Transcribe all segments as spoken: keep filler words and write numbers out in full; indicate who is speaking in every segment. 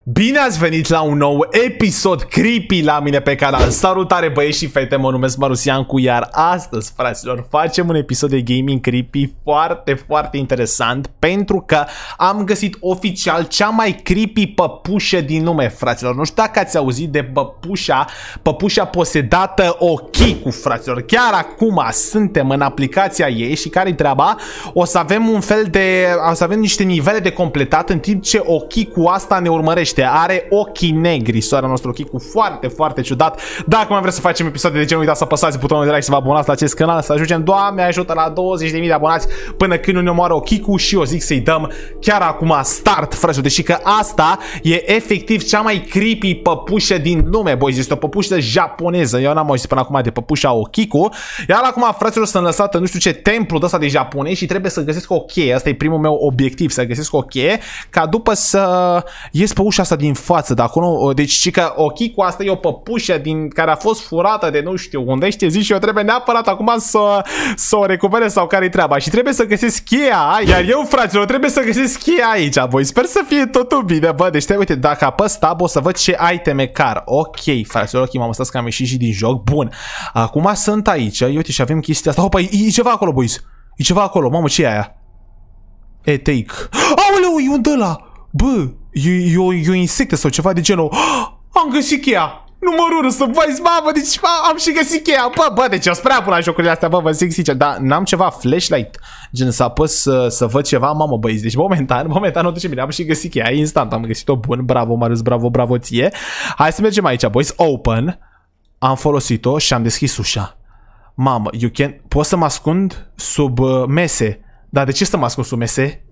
Speaker 1: Bine ați venit la un nou episod creepy la mine pe canal. Salutare băieți și fete, mă numesc Marusiancu, iar astăzi, fraților, facem un episod de gaming creepy foarte, foarte interesant, pentru că am găsit oficial cea mai creepy păpușă din lume, fraților. Nu știu dacă ați auzit de păpușa, păpușa posedată Okiku, fraților. Chiar acum suntem în aplicația ei și care-i treaba? O să avem un fel de, o să avem niște nivele de completat în timp ce Okiku asta ne urmărește. Are ochii negri, soarea noastră Okiku, foarte, foarte ciudat. Dacă mai vreți să facem episoade de genul, uitați să apăsați butonul de like, să vă abonați la acest canal, să ajungem, Doamne ajută, la douăzeci de mii de abonați până când nu ne omoară Okiku și eu zic să-i dăm chiar acum start, frăților. Deși că asta e efectiv cea mai creepy păpușă din lume, boys. Este o păpușă japoneză. Eu n-am auzit până acum de păpușa Okiku. Iar acum, fraților, sunt lăsat în nu știu ce templu de ăsta de japonezi și trebuie să găsesc o cheie. Asta e primul meu obiectiv, să găsesc o cheie, ca după să ies pe ușa asta din față, de acolo. Deci și că Okiku asta e o păpușă din care a fost furată de nu știu unde, știi, zici, și eu trebuie neapărat acum să, să o recuperez sau care-i treaba. Și trebuie să găsesc cheia, iar eu, fraților, trebuie să găsesc cheia aici, voi. Sper să fie totul bine, bă. Deci, uite, dacă apăs tab, o să văd ce iteme car. Ok, fraților, ok, m-am lăsat că am ieșit și din joc. Bun. Acum sunt aici. Uite, și avem chestia asta. Hopa, e, e ceva acolo, boys. E ceva acolo. Mamă, ce e aia? E, take. Aoleu, e un de ăla. Bă, e, e, o, e o insectă sau ceva de genul. Am găsit cheia. Numărul să văzi, mamă, deci am și găsit cheia. Bă, bă, deci eu spre până la jocurile astea, bă, vă zic sincer, dar n-am ceva flashlight, gen să apăs să, să văd ceva, mamă, băieți. Deci momentan, momentan o duce bine, am și găsit cheia, instant, am găsit-o, bun, bravo, Marius, bravo, bravo ție. Hai să mergem aici, boys, open. Am folosit-o și am deschis ușa. Mamă, you can... pot să mă ascund sub uh, mese. Dar de ce să mă ascund sub mese?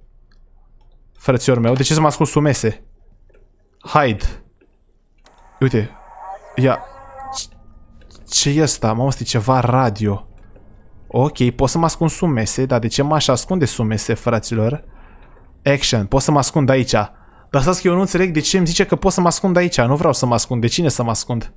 Speaker 1: Frățior meu, de ce să mă ascund sub mese? Hide. Uite. Ia. Ce e asta? Mamă, este ceva radio. Ok, pot să mă ascund sub mese, dar de ce m-aș ascunde sub mese, fraților? Action, pot să mă ascund aici. Dar stați că eu nu înțeleg de ce îmi zice că pot să mă ascund aici. Nu vreau să mă ascund. De cine să mă ascund?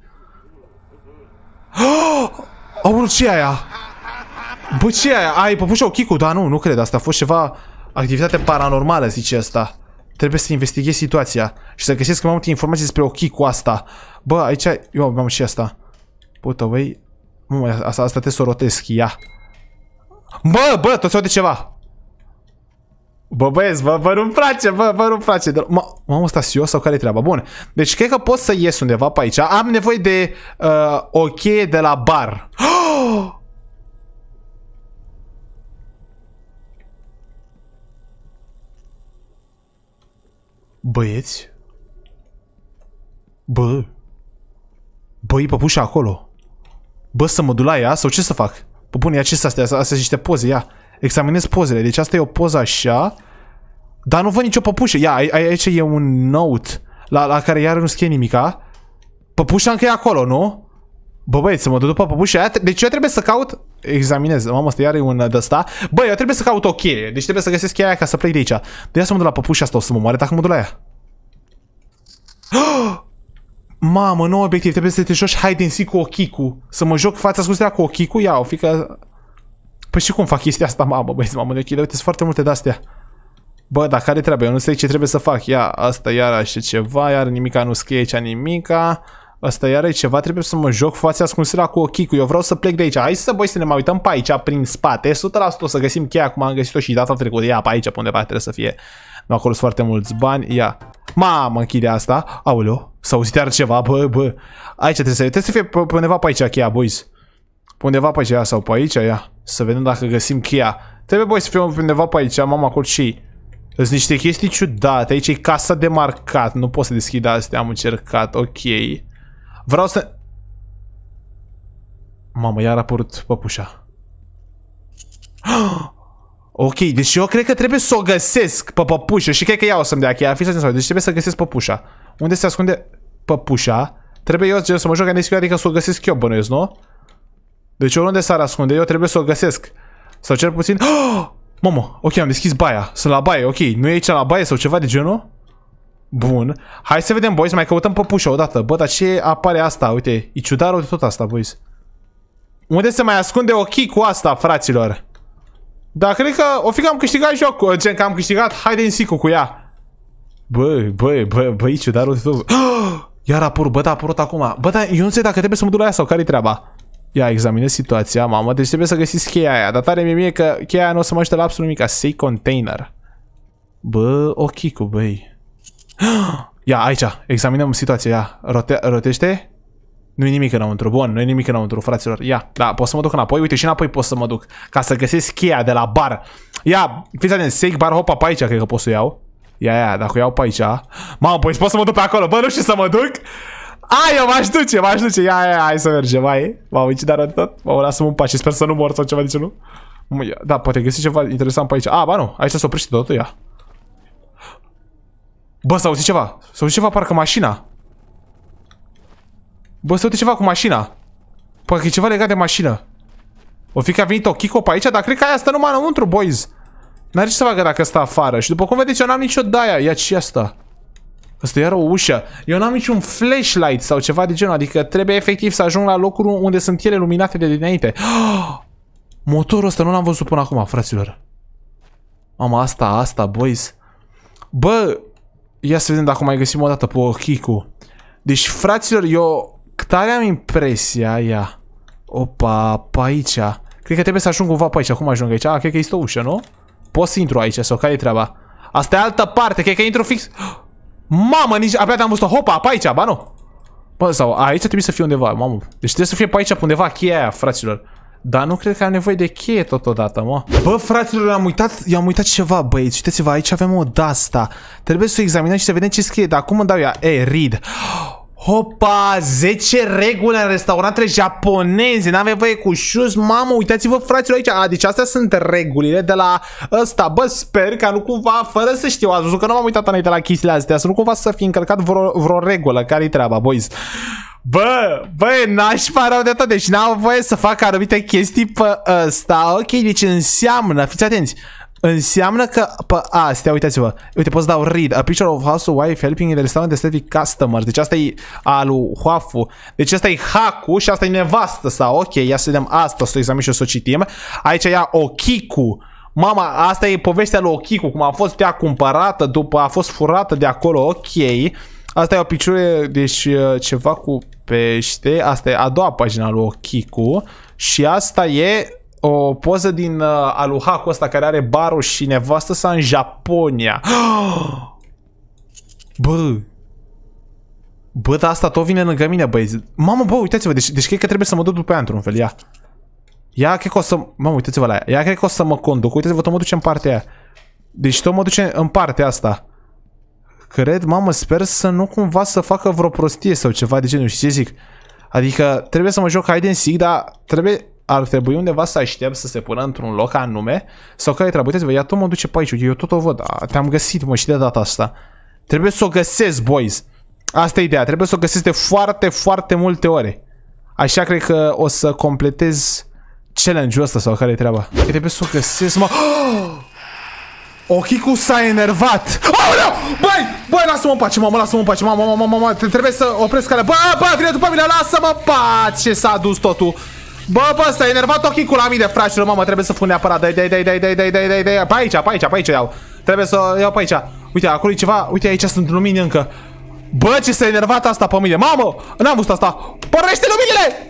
Speaker 1: Aoleu, ce e aia? Bă, ce e aia? Ai păpușa Okiku? Da, nu, nu cred. Asta a fost ceva activitate paranormală, zice asta. Trebuie să investighez situația și să găsesc mai multe informații despre Okiku asta. Bă, aici... Eu am și asta. Pută, băi... Mă, asta, asta trebuie să o rotesc, ia. Bă, bă, tot de ceva. Bă, băieți, bă, bă, nu-mi place, bă, bă, nu-mi place. Mamă, ăsta eu sau care-i treaba? Bun. Deci cred că pot să ies undeva pe aici. Am nevoie de uh, o cheie de la bar. Băieți? Bă. Bă, e păpușa acolo. Bă, să mă duc la ea sau ce să fac? Bă, bun, ia ce astea? Astea sunt niște poze, ia. Examinez pozele. Deci asta e o poză așa. Dar nu văd nicio păpușă. Ia, aici e un note la, la care iar nu scrie nimica. Păpușa încă e acolo, nu? Bă, băieți, să mă duc după păpușa aia. Deci eu trebuie să caut... Examinez. Mamă, ăsta iar e un de ăsta. Bă, eu trebuie să caut o cheie. Deci trebuie să găsesc cheia aia ca să plec de aici. De ia să mă duc la păpușa asta, o să mă moare dacă mă duc la ea. Mamă, nou obiectiv. Trebuie să te joci hide and seek cu Okiku. Să mă joc fața ascunsă cu Okiku. Ia, o fi că... Păi și cum fac chestia asta, mamă, băieți, mamă, de ochii. Uite, sunt foarte multe de-astea. Bă, dar care trebuie? Eu nu știu ce trebuie să fac. Ia, asta iarăși ceva, iar nimica nu scrie aici nimica. Asta iar e ceva, trebuie să mă joc fața ascunsă cu Okiku. Eu vreau să plec de aici. Hai să, băi, să ne mai uităm pe aici, prin spate. o sută la sută o să găsim cheia, cum am găsit-o și data trecută. Ia, pe aici, pe undeva trebuie să fie. Nu, acolo sunt foarte mulți bani. Ia. Mamă, închide asta. Aoleu, s-a auzit iar ceva, bă, bă. Aici trebuie să, trebuie să fie pe, pe undeva pe aici cheia, boys. Pe undeva pe aici, sau pe aici, ia. Să vedem dacă găsim cheia. Trebuie, băi, să fie pe undeva pe aici, mama, acolo și... Sunt niște chestii ciudate. Aici e casa de marcat. Nu pot să deschid astea, am încercat. Ok. Vreau să... Mamă, iar a apărut păpușa. Ok, deci eu cred că trebuie să o găsesc pe păpușă. Și cred că ea o să-mi dea cheia. Fiți atenți, deci trebuie să găsesc păpușa. Unde se ascunde păpușa? Trebuie eu să mă joc în adică să o găsesc eu, bănuiesc, nu? Deci oriunde s-ar ascunde, eu trebuie să o găsesc. Sau cel puțin... Mamă, ok, am deschis baia. Sunt la baie, ok. Nu e aici la baie sau ceva de genul? Bun. Hai să vedem, boys, mai căutăm păpușa odată. Bă, dar ce apare asta? Uite, e ciudarul de tot asta, boys. Unde se mai ascunde Okiku asta, fraților? Dar cred că o fi că am câștigat jocul. Gen că am câștigat hide and seek-ul cu ea. Bă, bă, bă, bă, aici, dar uite tot. Iar a apărut, bă, da, a apărut acum. Bă, da, eu nu înțeleg dacă trebuie să mă duc la ea sau care-i treaba. Ia, examinez situația, mamă, deci trebuie să găsiți cheia aia. Dar tare mie mie că cheia aia nu o să mă ajute la absolut nimic. Save container. Bă, ok cu băi. Ia, aici, examinăm situația, ia, Rote rotește. Nu-i nimic înăuntru, bun, nu-i nimic înăuntru, fraților. Ia, da, pot să mă duc înapoi, uite, și înapoi pot să mă duc. Ca să găsesc cheia de la bar. Ia, fiți atent, save bar hopa pe aici, cred că pot să o iau. Ia, ia, dacă o iau pe aici. Mamă, păi pot să mă duc pe acolo, bă, nu știu să mă duc. Ai, eu m-aș duce, m-aș duce, ia, ia, hai să mergem, mai. Mamă, ce dar tot. Mamă, lasă-mă un pas și sper să nu mor sau ceva, de ce nu? Da, poate găsi ceva interesant pe aici. A, ba nu, aici se oprește totul, ia. Bă, s-a auzit ceva, s-a auzit ceva, parcă mașina. Bă, s-a auzit ceva cu mașina. Parcă e ceva legat de mașină. O fi că a venit o Kiko pe aici, dar cred că aia stă numai înăuntru, boys. N-are ce să facă dacă stă afară. Și după cum vedeți, eu n-am nicio de-aia. Ia ce asta? Asta e iar o ușă. Eu n-am niciun flashlight sau ceva de genul. Adică trebuie efectiv să ajung la locuri unde sunt ele luminate de dinainte. Oh! Motorul ăsta nu l-am văzut până acum, fraților. Mama, asta, asta, boys. Bă, ia să vedem dacă mai găsim o dată pe o Kiko. Deci, fraților, eu tare am impresia, ia. Opa, pe aici. Cred că trebuie să ajung cumva pe aici. Cum ajung aici? A, cred că este o ușă, nu? Pot să intru aici sau care e treaba? Asta e altă parte, cred că intru fix. Mamă, nici abia am văzut-o. Hopa, pe aici, ba nu. Bă, sau aici trebuie să fie undeva, mamă. Deci trebuie să fie pe aici, pe undeva, cheia aia, fraților. Dar nu cred că am nevoie de cheie totodată, mă. Bă, fraților, am uitat, i-am uitat ceva, băieți. Uitați-vă, aici avem o de-asta. Trebuie să o examinăm și să vedem ce scrie. Dar acum îmi dau ea. E, read. Hopa, zece reguli în restaurantele japoneze. N-avem voie cu șus, mamă, uitați-vă, fraților, aici. A, deci astea sunt regulile de la ăsta. Bă, sper că nu cumva, fără să știu, ați văzut că nu m-am uitat înainte la chestiile astea, să nu cumva să fi încălcat vreo, vreo regulă. Care-i treaba, boys? Bă, bă, n-aș pare de tot, deci n-am voie să fac anumite chestii pe ăsta. Ok, deci înseamnă, fiți atenți, înseamnă că pe astea, uitați-vă, uite, pot să dau read, a picture of housewife helping in the restaurant aesthetic customers. Deci asta e alu Huafu. Deci asta e Haku și asta e nevastă sau, ok, ia să vedem asta, o să o examin și o să o citim. Aici ia Okiku. Mama, asta e povestea lui Okiku, cum a fost ea cumpărată, după a fost furată de acolo, ok. Asta e o pictură, deci ceva cu pește. Asta e a doua pagina lui Okiku. Și asta e o poză din uh, Aluhaku ăsta care are barul și nevastă sa în Japonia. Bă. Bă, dar asta tot vine lângă mine, băieți. Mamă, bă, uitați-vă, deci, deci cred că trebuie să mă duc după ea într-un fel, ia. Ia, cred că o să... Mamă, uitați-vă la ea. Ia, cred că o să mă conduc. Uitați-vă, tot mă duce în partea aia. Deci tot mă duce în partea asta. Cred, mamă, sper să nu cumva să facă vreo prostie sau ceva de genul, știi ce zic? Adică trebuie să mă joc hide and seek, dar trebuie, ar trebui undeva să aștept să se pună într-un loc anume. Sau care trebuie, uitați-vă, ea tot mă duce pe aici, eu tot o văd, te-am găsit, mă, și de data asta. Trebuie să o găsesc, boys. Asta e ideea, trebuie să o găsesc de foarte, foarte multe ore. Așa cred că o să completez challenge-ul ăsta sau care e treaba. Trebuie să o găsesc, mă... Okiku s-a enervat. Aoleu! Băi! Băi, lasă-mă în pace, mamă, lasă-mă în pace, mamă, mamă, mamă, mamă, trebuie să opresc calea. Bă, bă, vine după mine, lasă-mă în pace, s-a dus totul. Bă, bă, s-a enervat Okiku la mine, fraților, mamă, trebuie să pun neapărat. Dai, dai, dai, dai, dai, dai, dai, dai, dai, pe aici, pe aici, pe aici iau. Trebuie să o iau pe aici. Uite, acolo e ceva, uite, aici sunt lumini încă. Bă, ce s-a enervat asta pe mine, mamă, n-am văzut asta. Pornește luminile!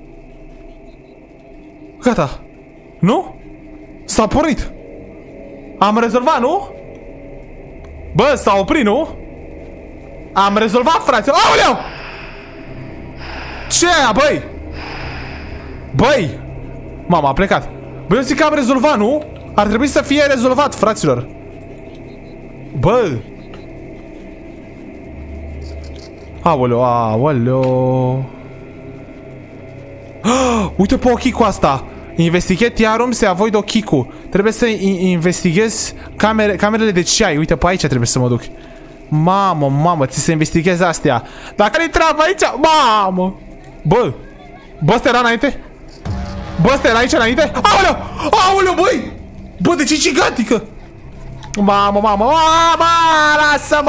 Speaker 1: Gata. Nu? S-a pornit. Am rezolvat, nu? Bă, s-a oprit, nu? Am rezolvat, frate. Aoleu! Ce aia, băi? Băi! Mama, a plecat. Băi, eu zic că am rezolvat, nu? Ar trebui să fie rezolvat, fraților. Bă! Aoleu, aoleu. Uite pe ochii cu asta. Investigate the rooms to avoid Okiku. Trebuie să investighez camere, camerele de ceai. Uite, pe aici trebuie să mă duc. Mamă, mamă, ți să investighez astea. Dar care-i treaba aici? Mamă! Bă! Bă, ăsta era înainte? Bă, ăsta era aici înainte? Aoleu! Aoleu, băi! Bă, de ce e gigantică? Mamă, mamă, mamă! Lasă-mă!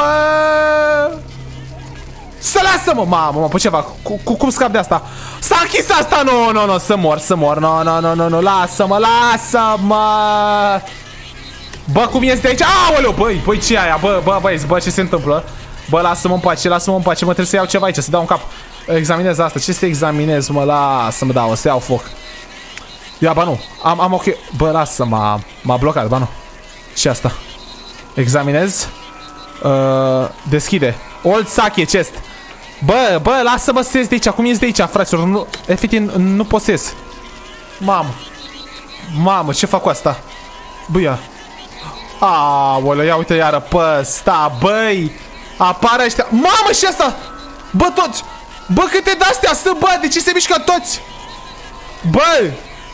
Speaker 1: Să lasă-mă! Mamă, mamă, pe ceva. Cu, cu, cum scap de asta? S-a închis asta! Nu, nu, nu, să mor, să mor. Nu, nu, nu, nu, nu, lasă-mă, lasă-mă! Bă, cum este aici? Aoleu, băi, băi, ce e aia? Bă, bă, băi, bă, ce se întâmplă? Bă, lasă-mă în pace, lasă-mă în pace, mă, trebuie să iau ceva aici, să dau un cap. Examinez asta, ce să examinez, mă, lasă-mă, da, o să iau foc. Ia, ba nu, am, am ok. Bă, lasă-mă, m-a blocat, ba nu. Ce asta? Examinez. Uh, deschide. Old sake chest. Bă, bă, lasă-mă să ies de aici, cum ies de aici, fraților, nu, efectiv, nu pot să ies. Mamă. Mamă, ce fac cu asta? Bă, ia. Aoleu, ia uite iară pe ăsta, băi. Apară ăștia. Mamă, și asta. Bă, toți. Bă, câte de-astea sunt, bă, de ce se mișcă toți? Bă.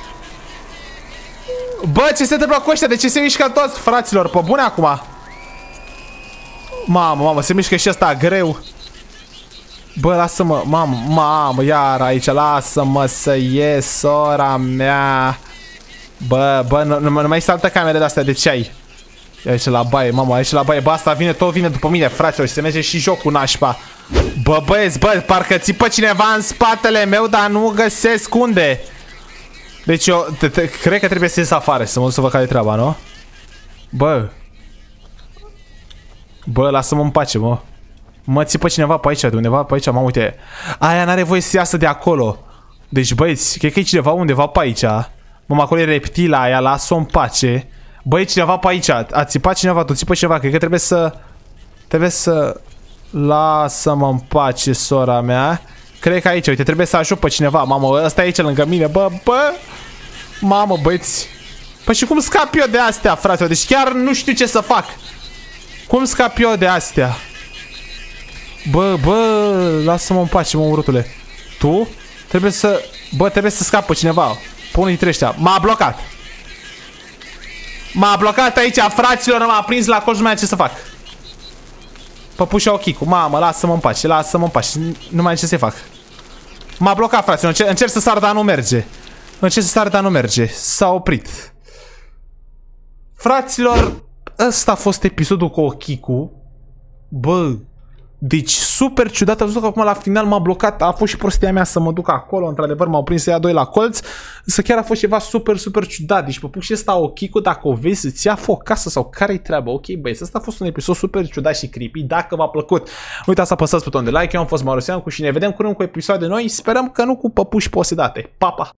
Speaker 1: Bă, ce se întâmplă cu ăștia? De ce se mișcă toți, fraților? Pe bune acum. Mamă, mamă, se mișcă și ăsta greu. Bă, lasă-mă, mamă, mamă, iar aici, lasă-mă să ies, sora mea. Bă, bă, nu, nu, nu mai saltă camere de-astea, de ce ai? E aici la baie, mamă, aici la baie, bă, asta vine, tot vine după mine, fraților, și se merge și jocul nașpa. Bă, băieți, bă, parcă țipă cineva în spatele meu, dar nu găsesc unde. Deci eu, te, te, cred că trebuie să ies afară, să mă duc să văd care-i treaba, nu? Bă. Bă, lasă-mă în pace, mă. Mă țipă cineva pe aici, de undeva pe aici, mă, uite. Aia n-are voie să iasă de acolo. Deci, băieți, cred că e cineva undeva pe aici. Mă, acolo e reptila aia, lasă-o în pace. Bă, e cineva pe aici, a țipat cineva, tu țipă cineva, cred că trebuie să... Trebuie să... Lasă-mă în pace, sora mea. Cred că aici, uite, trebuie să ajut pe cineva. Mamă, ăsta e aici lângă mine, bă, bă. Mamă, băieți. Păi și cum scap eu de astea, frate? Deci chiar nu știu ce să fac. Cum scap eu de astea? Bă, bă, lasă-mă în pace, mă, urâtule. Tu? Trebuie să... Bă, trebuie să scapă cineva. Pe unul dintre ăștia. M-a blocat. M-a blocat aici, fraților, m-a prins la colț, nu mai am ce să fac. Păpușa ochicu, mamă, lasă-mă în pace, lasă-mă în pace. Nu mai am ce să fac. M-a blocat, fraților, încerc, încerc să sar, dar nu merge. Încerc să sar, dar nu merge. S-a oprit. Fraților, ăsta a fost episodul cu ochicu. Bă, deci super ciudat. Am văzut că acum la final m-a blocat. A fost și prostia mea să mă duc acolo. Într-adevăr m-au prins să ia doi la colț. Însă chiar a fost ceva super, super ciudat. Deci păpuș și ăsta ochicu, dacă o vezi, îți ia foc casă sau care-i treaba? Ok, băieți, ăsta a fost un episod super ciudat și creepy. Dacă v-a plăcut, uitați să apăsați butonul de like. Eu am fost Maruseancu și ne vedem curând cu episoade noi. Sperăm că nu cu păpuși posedate. Pa, pa!